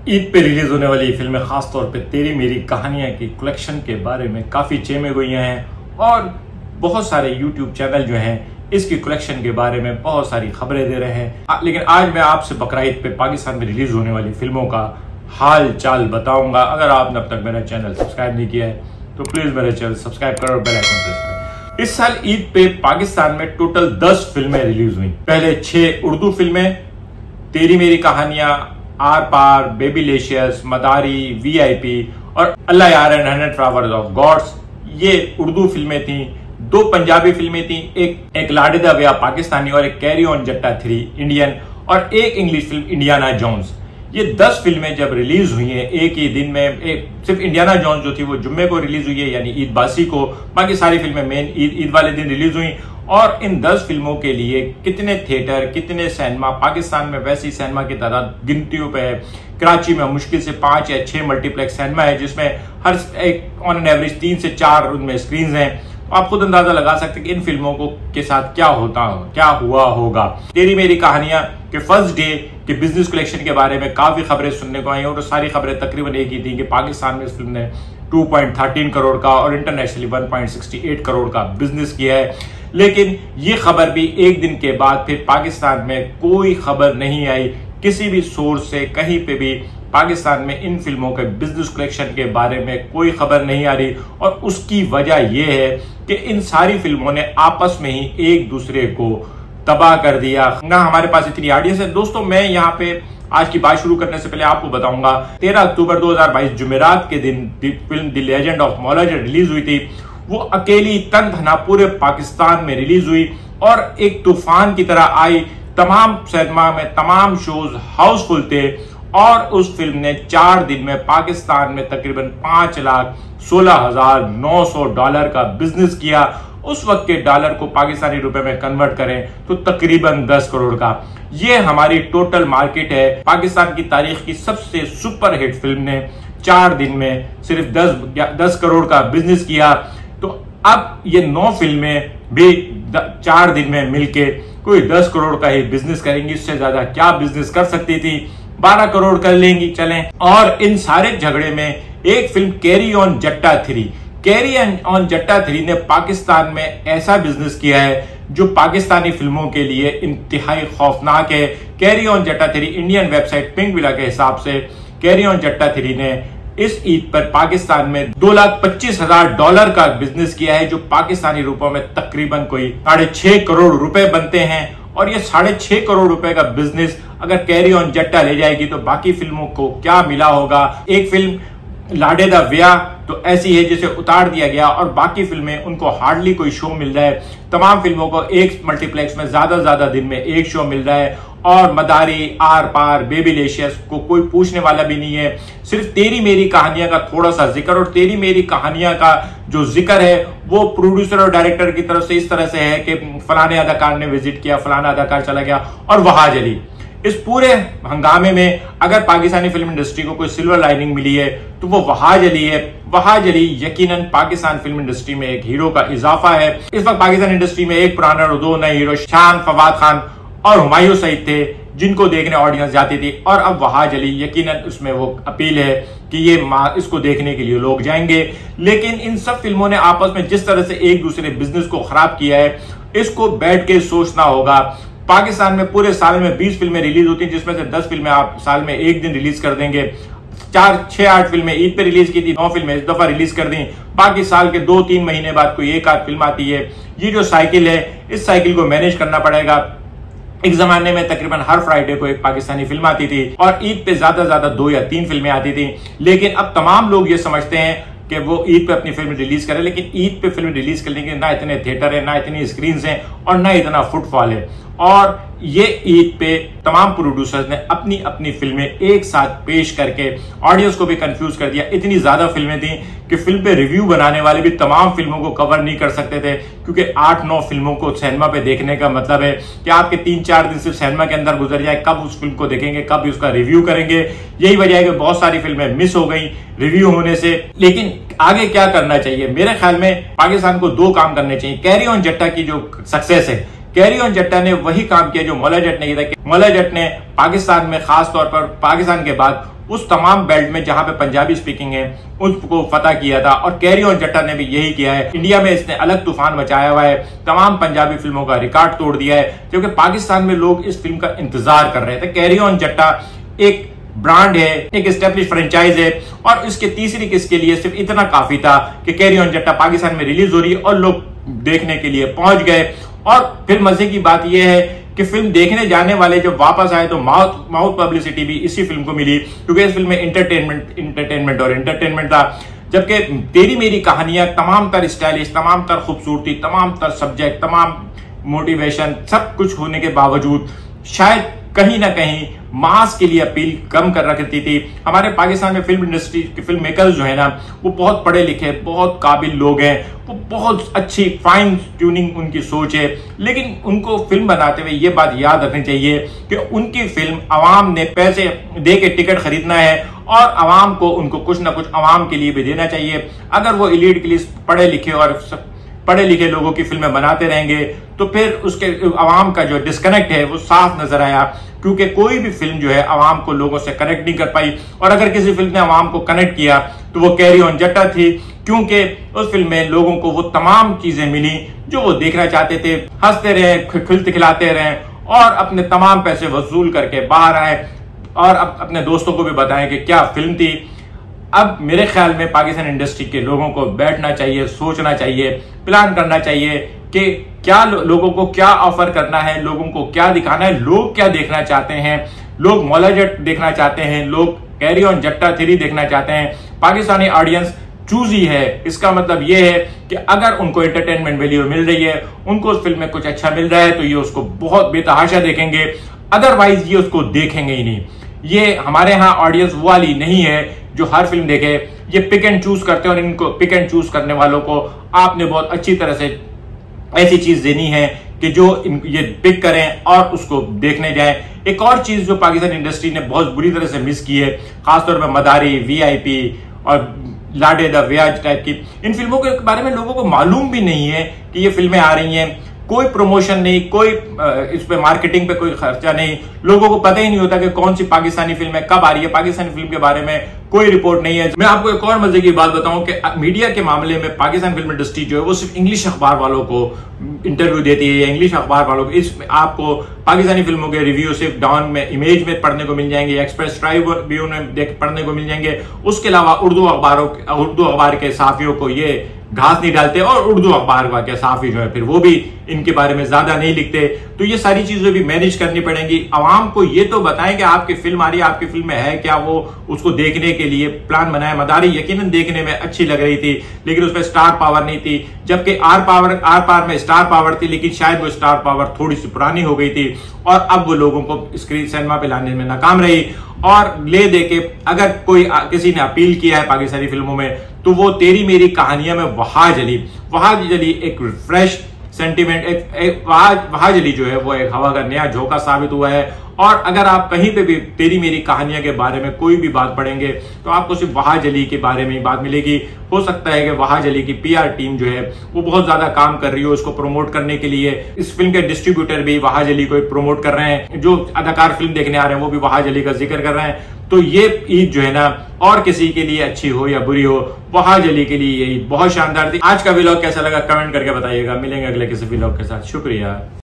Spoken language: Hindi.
ईद पे रिलीज होने वाली फिल्में खासतौर पे तेरी मेरी कहानियां की कलेक्शन के बारे में काफी चेमे गोइयां हैं और बहुत सारे यूट्यूब चैनल जो हैं इसकी कलेक्शन के बारे में बहुत सारी खबरें दे रहे हैं। लेकिन आज मैं आपसे बकरीद पे पाकिस्तान में रिलीज होने वाली फिल्मों का हाल चाल बताऊंगा। अगर आपने अब तक मेरा चैनल सब्सक्राइब नहीं किया है तो प्लीज मेरा चैनल सब्सक्राइब करो और बेल आइकन प्रेस करो। इस साल ईद पे पाकिस्तान में टोटल 10 फिल्में रिलीज हुई। पहले 6 उर्दू फिल्में, तेरी मेरी कहानियां, आर पार, बेबीलेशियस, मदारी, वीआईपी और अल्लाह यार एंड 100 फ्लावर्स ऑफ गॉड्स, ये उर्दू फिल्में थी। 2 पंजाबी फिल्में थी, एक लाडे दा व्याह पाकिस्तानी और एक कैरी ऑन जट्टा 3 इंडियन और एक इंग्लिश फिल्म इंडियाना जोन्स। ये 10 फिल्में जब रिलीज हुई हैं एक ही दिन में, सिर्फ इंडियाना जोन्स जो थी वो जुम्मे को रिलीज हुई है यानी ईद बासी को, बाकी सारी फिल्में मेन ईद वाले दिन रिलीज हुई। और इन 10 फिल्मों के लिए कितने थिएटर, कितने सिनेमा, पाकिस्तान में वैसी सिनेमा की तादाद गिनतियों पे है। कराची में मुश्किल से 5 या 6 मल्टीप्लेक्स सिनेमा है जिसमें हर एक ऑन एन एवरेज 3 से 4 उनमें स्क्रीन हैं। तो आप खुद अंदाजा लगा सकते हैं कि इन फिल्मों को के साथ क्या हुआ होगा। तेरी मेरी कहानियां के फर्स्ट डे के बिजनेस कलेक्शन के बारे में काफी खबरें सुनने को आई और सारी खबरें तकरीबन एक ही थी कि पाकिस्तान में इस फिल्म ने 2.13 करोड़ का और इंटरनेशनली 1.68 करोड़ का बिजनेस किया है। लेकिन ये खबर भी एक दिन के बाद फिर पाकिस्तान में कोई खबर नहीं आई, किसी भी सोर्स से कहीं पे भी पाकिस्तान में इन फिल्मों के बिजनेस कलेक्शन के बारे में कोई खबर नहीं आ रही। और उसकी वजह यह है कि इन सारी फिल्मों ने आपस में ही एक दूसरे को तबाह कर दिया। ना हमारे पास इतनी ऑडियंस है। दोस्तों, मैं यहाँ पे आज की बात शुरू करने से पहले आपको बताऊंगा 13 अक्टूबर 2022 जुमेरात के दिन film the legend of Maula Jatt release हुई थी। वो अकेली तनतना पूरे पाकिस्तान में रिलीज हुई और एक तूफान की तरह आई। तमाम सिनेमा में तमाम शोज हाउसफुल थे और उस फिल्म ने 4 दिन में पाकिस्तान में तकरीबन $5,16,900 का बिजनेस किया। उस वक्त के डॉलर को पाकिस्तानी रुपए में कन्वर्ट करें तो तकरीबन 10 करोड़ का ये हमारी टोटल मार्केट है। पाकिस्तान की तारीख की सबसे सुपर हिट फिल्म ने 4 दिन में सिर्फ 10 करोड़ का बिजनेस किया। तो अब ये 9 फिल्में भी 4 दिन में मिलके कोई 10 करोड़ का ही बिजनेस करेंगी। इससे ज्यादा क्या बिजनेस कर सकती थी? 12 करोड़ कर लेंगी चलें। और इन सारे झगड़े में एक फिल्म कैरी ऑन जट्टा 3, कैरी ऑन जट्टा 3 ने पाकिस्तान में ऐसा बिजनेस किया है जो पाकिस्तानी फिल्मों के लिए इंतहाई खौफनाक है। कैरी ऑन जट्टा 3 इंडियन वेबसाइट पिंक विला के हिसाब से कैरी ऑन जट्टा 3 ने इस ईद पर पाकिस्तान में $2,25,000 का बिजनेस किया है, जो पाकिस्तानी रुपयों में तकरीबन कोई 6.5 करोड़ रुपए बनते हैं। और ये 6.5 करोड़ रुपए का बिजनेस अगर कैरी ऑन जट्टा ले जाएगी तो बाकी फिल्मों को क्या मिला होगा। एक फिल्म लाडे दा व्याह तो ऐसी है जिसे उतार दिया गया और बाकी फिल्में उनको हार्डली कोई शो मिल रहा है। तमाम फिल्मों को एक मल्टीप्लेक्स में ज्यादा दिन में एक शो मिल रहा है। और मदारी, आर पार, बेबीलेशियस को कोई पूछने वाला भी नहीं है। सिर्फ तेरी मेरी कहानियां का थोड़ा सा जिक्र, और तेरी मेरी कहानियां का जो जिक्र है वो प्रोड्यूसर और डायरेक्टर की तरफ से इस तरह से है कि फलाने अदाकार ने विजिट किया, फलाना अदाकार चला गया और वहाज अली। इस पूरे हंगामे में अगर पाकिस्तानी फिल्म इंडस्ट्री को कोई सिल्वर लाइनिंग मिली है तो वो वहाज अली है। वहाज अली यकीनन पाकिस्तान फिल्म इंडस्ट्री में एक हीरो का इजाफा है। इस वक्त पाकिस्तान इंडस्ट्री में एक पुराना और 2 नए हीरो शान, फवाद खान और हुमायूं सईद थे जिनको देखने ऑडियंस जाती थी। और अब वहाज अली यकीनन उसमें वो अपील है कि इसको देखने के लिए लोग जाएंगे। लेकिन इन सब फिल्मों ने आपस में जिस तरह से एक दूसरे बिजनेस को खराब किया है, इसको बैठ के सोचना होगा। पाकिस्तान में पूरे साल में 20 फिल्में रिलीज होती हैं जिसमें से 10 फिल्में आप साल में एक दिन रिलीज कर देंगे। 4-6-8 फिल्में ईद पे रिलीज की थी, 9 फिल्में इस दफा रिलीज कर दी। बाकी साल के 2-3 महीने बाद कोई एक आध फिल्म आती है। ये जो साइकिल है, इस साइकिल को मैनेज करना पड़ेगा। एक जमाने में तकरीबन हर फ्राइडे को एक पाकिस्तानी फिल्म आती थी और ईद पे ज्यादा 2 या 3 फिल्में आती थी। लेकिन अब तमाम लोग ये समझते हैं कि वो ईद पे अपनी फिल्म रिलीज करें, लेकिन ईद पे फिल्म रिलीज करने के ना इतने थिएटर है, ना इतनी स्क्रीन है और ना इतना फुटफॉल है। और ये ईद पे तमाम प्रोड्यूसर्स ने अपनी अपनी फिल्में एक साथ पेश करके ऑडियंस को भी कंफ्यूज कर दिया। इतनी ज्यादा फिल्में थी कि फिल्म पे रिव्यू बनाने वाले भी तमाम फिल्मों को कवर नहीं कर सकते थे, क्योंकि 8-9 फिल्मों को सिनेमा पे देखने का मतलब है कि आपके 3-4 दिन सिर्फ सिनेमा के अंदर गुजर जाए। कब उस फिल्म को देखेंगे, कब उसका रिव्यू करेंगे। यही वजह है कि बहुत सारी फिल्में मिस हो गई रिव्यू होने से। लेकिन आगे क्या करना चाहिए? मेरे ख्याल में पाकिस्तान को 2 काम करने चाहिए। कैरी ऑन जट्टा की जो सक्सेस है, कैरी ऑन जट्टा ने वही काम किया जो मौला जट ने किया था। मौला जट ने पाकिस्तान में खास तौर पर पाकिस्तान के बाद उस तमाम बेल्ट में जहां पे पंजाबी स्पीकिंग है उसको फतह किया था। और कैरी ऑन जट्टा ने भी यही किया है। इंडिया में इसने अलग तूफान मचाया हुआ है, तमाम पंजाबी फिल्मों का रिकॉर्ड तोड़ दिया है, क्योंकि पाकिस्तान में लोग इस फिल्म का इंतजार कर रहे थे। कैरी ऑन जट्टा एक ब्रांड है, एक एस्टेब्लिश फ्रेंचाइज है, और इसके तीसरी किस्त के लिए सिर्फ इतना काफी था कि कैरी ऑन जट्टा पाकिस्तान में रिलीज हो रही है और लोग देखने के लिए पहुंच गए। और फिर मजे की बात यह है कि फिल्म देखने जाने वाले जब वापस आए तो माउथ पब्लिसिटी भी इसी फिल्म को मिली, क्योंकि इस फिल्म में एंटरटेनमेंट था। जबकि तेरी मेरी कहानियां तमाम तर स्टाइलिश, तमाम तर खूबसूरती, तमाम तर सब्जेक्ट, तमाम मोटिवेशन, सब कुछ होने के बावजूद शायद कहीं ना कहीं मास के लिए अपील कम कर रखती थी। हमारे पाकिस्तान में फिल्म इंडस्ट्री के फिल्म मेकर्स जो है ना, वो बहुत पढ़े लिखे, बहुत काबिल लोग हैं, वो बहुत अच्छी फाइन ट्यूनिंग उनकी सोच है, लेकिन उनको फिल्म बनाते हुए ये बात याद रखनी चाहिए कि उनकी फिल्म अवाम ने पैसे दे के टिकट खरीदना है और अवाम को उनको कुछ ना कुछ अवाम के लिए भी देना चाहिए। अगर वो एलीट के लिए पढ़े लिखे लोगों की फिल्में बनाते रहेंगे तो फिर उसके अवाम का जो डिस्कनेक्ट है वो साफ नजर आया, क्योंकि कोई भी फिल्म जो है अवाम को लोगों से कनेक्ट नहीं कर पाई। और अगर किसी फिल्म ने अवाम को कनेक्ट किया तो वो कैरी ऑन जट्टा थी, क्योंकि उस फिल्म में लोगों को वो तमाम चीजें मिली जो वो देखना चाहते थे। हंसते रहे, खिलते खिलाते रहे और अपने तमाम पैसे वसूल करके बाहर आए और अपने दोस्तों को भी बताएं कि क्या फिल्म थी। अब मेरे ख्याल में पाकिस्तान इंडस्ट्री के लोगों को बैठना चाहिए, सोचना चाहिए, प्लान करना चाहिए कि क्या लोगों को क्या ऑफर करना है, लोगों को क्या दिखाना है, लोग क्या देखना चाहते हैं। लोग मौला जट देखना चाहते हैं, लोग कैरी ऑन जट्टा 3 देखना चाहते हैं। पाकिस्तानी ऑडियंस चूजी है, इसका मतलब यह है कि अगर उनको एंटरटेनमेंट वैल्यू मिल रही है, उनको उस फिल्म में कुछ अच्छा मिल रहा है तो ये उसको बहुत बेतहाशा देखेंगे, अदरवाइज ये उसको देखेंगे ही नहीं। ये हमारे यहाँ ऑडियंस वो वाली नहीं है जो हर फिल्म देखे, ये पिक एंड चूज करते हैं और इनको पिक एंड चूज करने वालों को आपने बहुत अच्छी तरह से ऐसी चीज देनी है कि जो ये पिक करें और उसको देखने जाएं। एक और चीज जो पाकिस्तान इंडस्ट्री ने बहुत बुरी तरह से मिस की है, खासतौर पर मदारी, वीआईपी और लाडे द व्याज टाइप की इन फिल्मों के बारे में लोगों को मालूम भी नहीं है कि ये फिल्में आ रही हैं। कोई प्रमोशन नहीं, कोई इस पे मार्केटिंग पे कोई खर्चा नहीं, लोगों को पता ही नहीं होता कि कौन सी पाकिस्तानी फिल्म है, कब आ रही है। पाकिस्तानी फिल्म के बारे में कोई रिपोर्ट नहीं है। मैं आपको एक और मजे की बात बताऊं कि मीडिया के मामले में पाकिस्तान फिल्म इंडस्ट्री जो है वो सिर्फ इंग्लिश अखबार वालों को इंटरव्यू देती है या इंग्लिश अखबार वालों को। इसमें आपको पाकिस्तानी फिल्मों के रिव्यू सिर्फ डॉन में, इमेज में पढ़ने को मिल जाएंगे, एक्सप्रेस ट्राइब्यून में पढ़ने को मिल जाएंगे। उसके अलावा उर्दू अखबार के सहाफियों को ये घास नहीं डालते और उर्दू अखबार के सहाफी जो है फिर वो भी इनके बारे में ज्यादा नहीं लिखते। तो ये सारी चीजें भी मैनेज करनी पड़ेंगी। आवाम को ये तो बताएं कि आपकी फिल्म आ रही है, आपकी फिल्म में है क्या, वो उसको देखने के लिए प्लान बनाए। मदारी यकीनन देखने में अच्छी लग रही थी लेकिन उसमें स्टार पावर नहीं थी, जबकि आर पार में स्टार पावर थी, लेकिन शायद वो स्टार पावर थोड़ी सी पुरानी हो गई थी और अब वो लोगों को स्क्रीन सिनेमा पे लाने में नाकाम रही। और ले दे के अगर किसी ने अपील किया है पाकिस्तानी फिल्मों में तो वो तेरी मेरी कहानियां में वहां जली एक फ्रेश सेंटिमेंट, वहां जली जो है वो एक हवा का नया झोंका साबित हुआ है। और अगर आप कहीं पे भी तेरी मेरी कहानियां के बारे में कोई भी बात पढ़ेंगे तो आपको सिर्फ वहां जली के बारे में ही बात मिलेगी। हो सकता है कि वहां जली की पीआर टीम जो है वो बहुत ज्यादा काम कर रही हो इसको प्रमोट करने के लिए। इस फिल्म के डिस्ट्रीब्यूटर भी वहां जली को प्रमोट कर रहे हैं, जो अदाकार फिल्म देखने आ रहे हैं वो भी वहां जली का जिक्र कर रहे हैं। तो ये ईद जो है ना, और किसी के लिए अच्छी हो या बुरी हो, वहां जली के लिए ये ईद बहुत शानदार थी। आज का व्लॉग कैसा लगा कमेंट करके बताइएगा। मिलेंगे अगले किसी व्लॉग के साथ। शुक्रिया।